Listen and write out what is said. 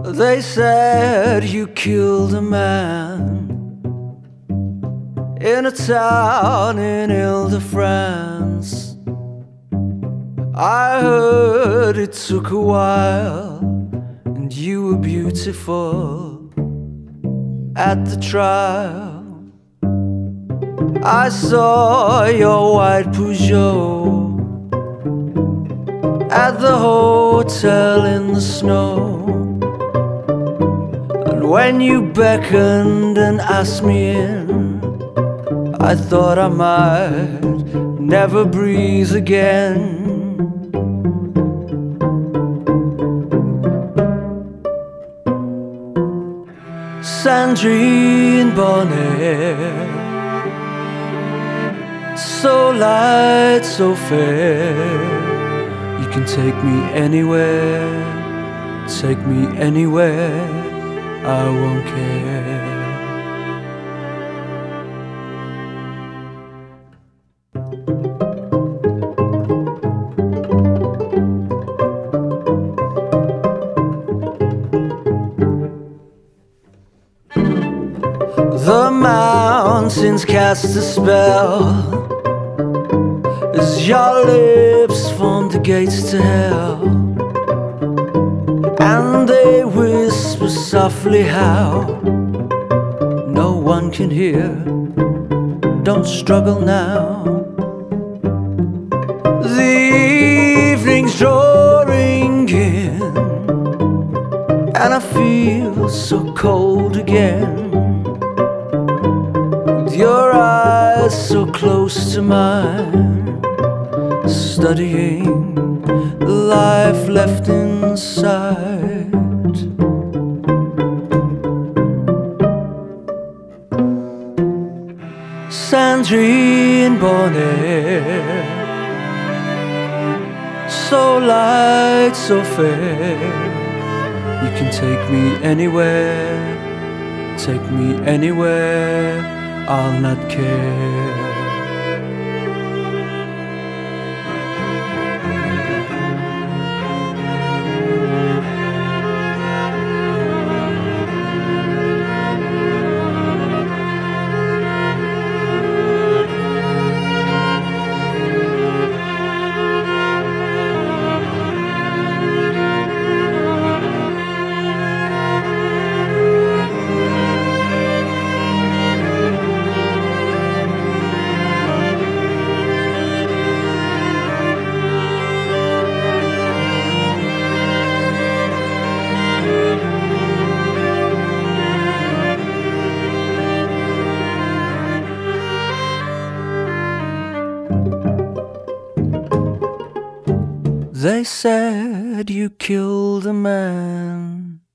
They said you killed a man in a town in Ile-de-France. I heard it took a while, and you were beautiful at the trial. I saw your white Peugeot at the hotel in the snow. And when you beckoned and asked me in, I thought I might never breathe again. Sandrine Bonnet, so light, so fair. You can take me anywhere, take me anywhere, I won't care. The mountains cast a spell as your lips formed the gates to hell, and they whisper softly how no one can hear. Don't struggle now. The evening's drawing in, and I feel so cold again. Your eyes so close to mine, studying the life left inside. Sandrine Bonnet, so light, so fair. You can take me anywhere, take me anywhere, I'll not care. They said you killed a man